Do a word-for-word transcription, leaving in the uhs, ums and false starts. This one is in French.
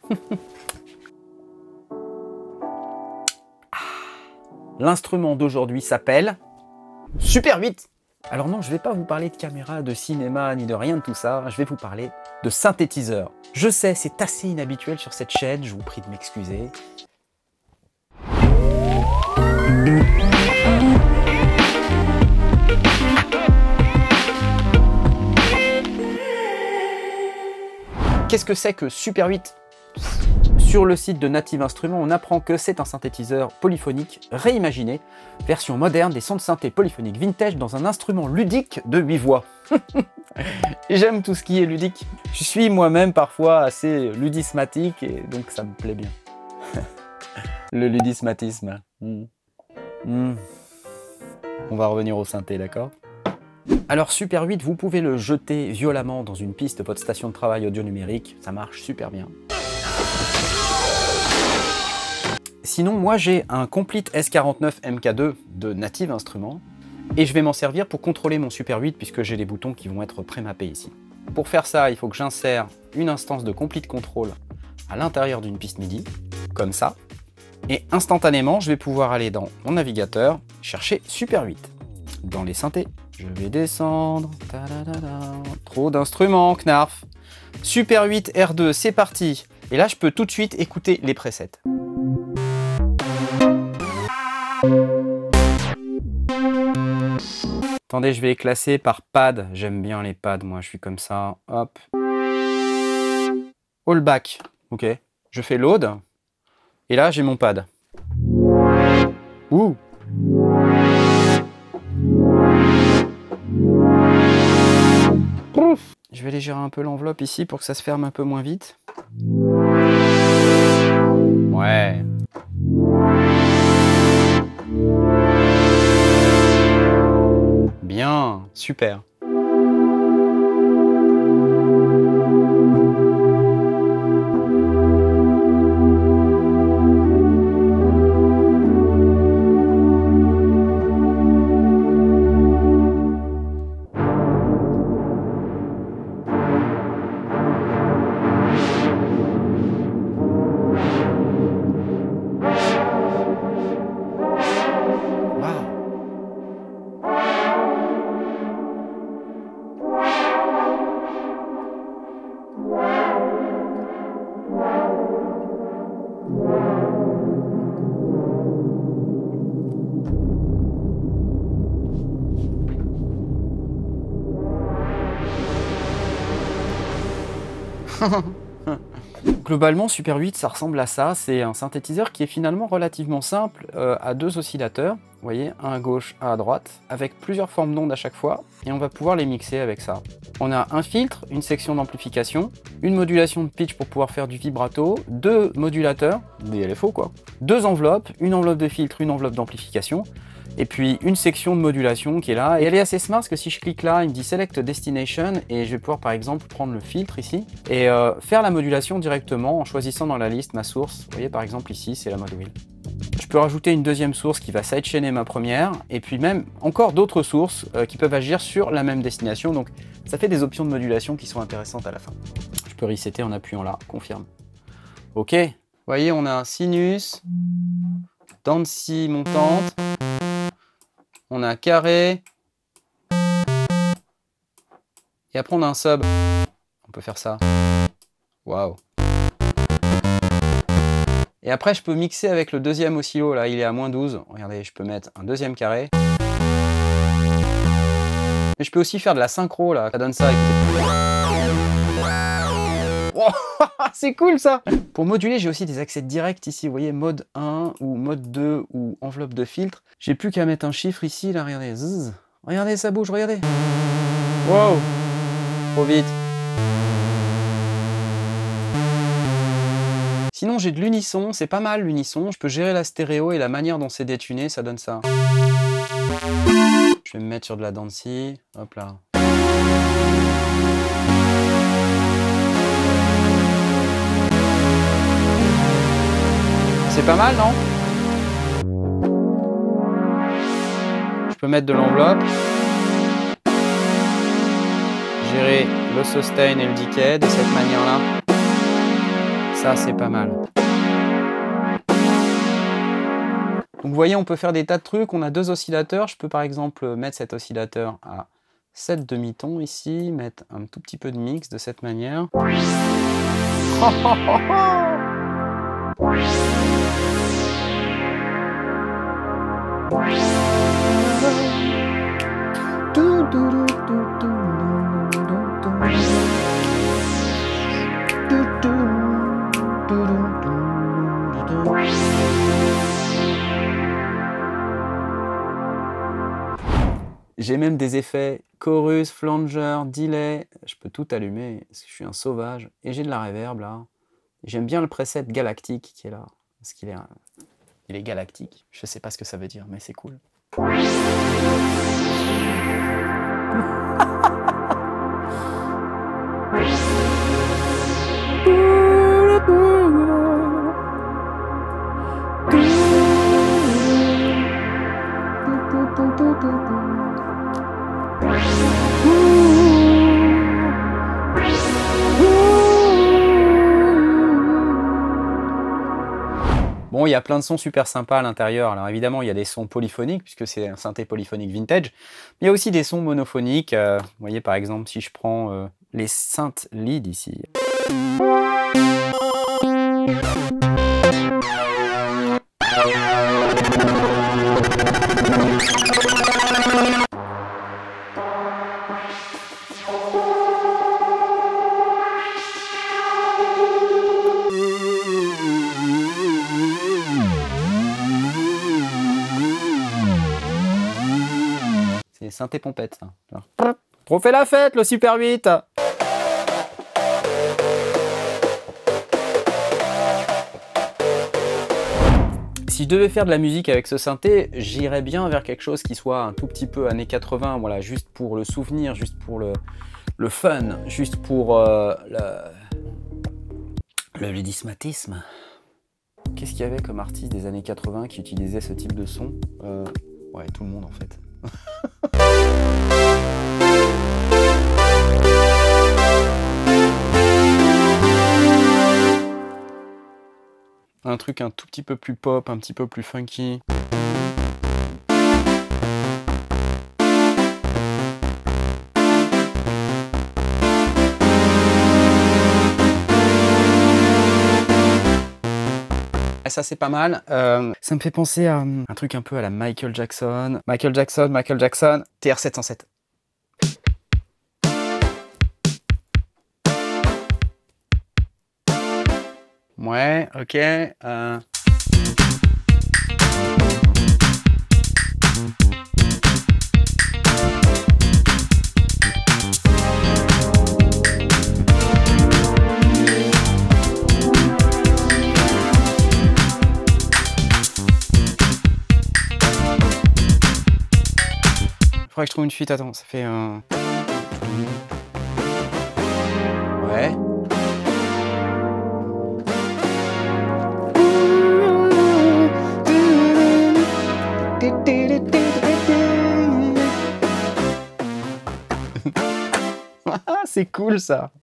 L'instrument d'aujourd'hui s'appelle Super huit. Alors non, je ne vais pas vous parler de caméra, de cinéma, ni de rien de tout ça. Je vais vous parler de synthétiseur. Je sais, c'est assez inhabituel sur cette chaîne, je vous prie de m'excuser. Qu'est-ce que c'est que Super huit? Sur le site de Native Instruments, on apprend que c'est un synthétiseur polyphonique réimaginé, version moderne des sons de synthé polyphoniques vintage dans un instrument ludique de huit voix. J'aime tout ce qui est ludique. Je suis moi-même parfois assez ludismatique et donc ça me plaît bien. Le ludismatisme. Mmh. Mmh. On va revenir au synthé, d'accord? Alors Super huit, vous pouvez le jeter violemment dans une piste de votre station de travail audio numérique, ça marche super bien. Sinon, moi j'ai un Complete S quarante-neuf M K deux de Native Instruments et je vais m'en servir pour contrôler mon Super huit puisque j'ai les boutons qui vont être pré-mappés ici. Pour faire ça, il faut que j'insère une instance de Complete Control à l'intérieur d'une piste MIDI, comme ça, et instantanément, je vais pouvoir aller dans mon navigateur, chercher Super huit. Dans les synthés, je vais descendre, trop d'instruments, knarf. Super huit R deux, c'est parti. Et là, je peux tout de suite écouter les presets. Attendez, je vais les classer par pad. J'aime bien les pads, moi, je suis comme ça. Hop. All back. Ok. Je fais load. Et là, j'ai mon pad. Ouh. Je vais aller gérer un peu l'enveloppe ici pour que ça se ferme un peu moins vite. Ouais. Bien, super. Globalement, Super huit, ça ressemble à ça. C'est un synthétiseur qui est finalement relativement simple, euh, à deux oscillateurs. Vous voyez, un à gauche, un à droite, avec plusieurs formes d'ondes à chaque fois. Et on va pouvoir les mixer avec ça. On a un filtre, une section d'amplification, une modulation de pitch pour pouvoir faire du vibrato, deux modulateurs, des L F O quoi, deux enveloppes, une enveloppe de filtre, une enveloppe d'amplification. Et puis une section de modulation qui est là. Et elle est assez smart parce que si je clique là, il me dit Select Destination et je vais pouvoir par exemple prendre le filtre ici et euh, faire la modulation directement en choisissant dans la liste ma source. Vous voyez par exemple ici, c'est la mode wheel. Je peux rajouter une deuxième source qui va sidechainer ma première et puis même encore d'autres sources euh, qui peuvent agir sur la même destination. Donc ça fait des options de modulation qui sont intéressantes à la fin. Je peux resetter en appuyant là, confirme. Ok, vous voyez on a un sinus, dents de scie montante. On a un carré. Et après on a un sub. On peut faire ça. Waouh. Et après je peux mixer avec le deuxième oscillo. Là il est à moins douze. Regardez, je peux mettre un deuxième carré. Mais je peux aussi faire de la synchro là. Ça donne ça, écoutez. Oh, c'est cool ça. Pour moduler, j'ai aussi des accès directs ici. Vous voyez, mode un ou mode deux ou enveloppe de filtre. J'ai plus qu'à mettre un chiffre ici, là, regardez. Zzz. Regardez, ça bouge, regardez. Wow. Trop vite. Sinon, j'ai de l'unisson. C'est pas mal l'unisson. Je peux gérer la stéréo et la manière dont c'est détuné, ça donne ça. Je vais me mettre sur de la dents de scie. Hop là. C'est pas mal, non? Je peux mettre de l'enveloppe, gérer le sustain et le decay de cette manière-là. Ça, c'est pas mal. Donc vous voyez, on peut faire des tas de trucs. On a deux oscillateurs. Je peux par exemple mettre cet oscillateur à sept demi-tons ici, mettre un tout petit peu de mix de cette manière. J'ai même des effets chorus, flanger, delay. Je peux tout allumer parce que je suis un sauvage. Et j'ai de la reverb là. J'aime bien le preset galactique qui est là. Parce qu'il est, il est galactique. Je sais pas ce que ça veut dire, mais c'est cool. Bon, il y a plein de sons super sympas à l'intérieur. Alors évidemment, il y a des sons polyphoniques, puisque c'est un synthé polyphonique vintage. Mais il y a aussi des sons monophoniques. Euh, vous voyez, par exemple, si je prends euh, les synth lead ici. C'est synthé pompette, ça. Trop fait la fête, le Super huit. Si je devais faire de la musique avec ce synthé, j'irais bien vers quelque chose qui soit un tout petit peu années quatre-vingts, voilà, juste pour le souvenir, juste pour le, le fun, juste pour euh, le, le ludismatisme. Qu'est-ce qu'il y avait comme artiste des années quatre-vingts qui utilisait ce type de son? euh, Ouais, tout le monde en fait. Un truc un tout petit peu plus pop, un petit peu plus funky. Ça c'est pas mal. Euh, ça me fait penser à un truc un peu à la Michael Jackson. Michael Jackson, Michael Jackson, T R sept cent sept. Ouais, ok. Euh... Faudrait que je trouve une suite, attends, ça fait un... Ouais. C'est cool ça.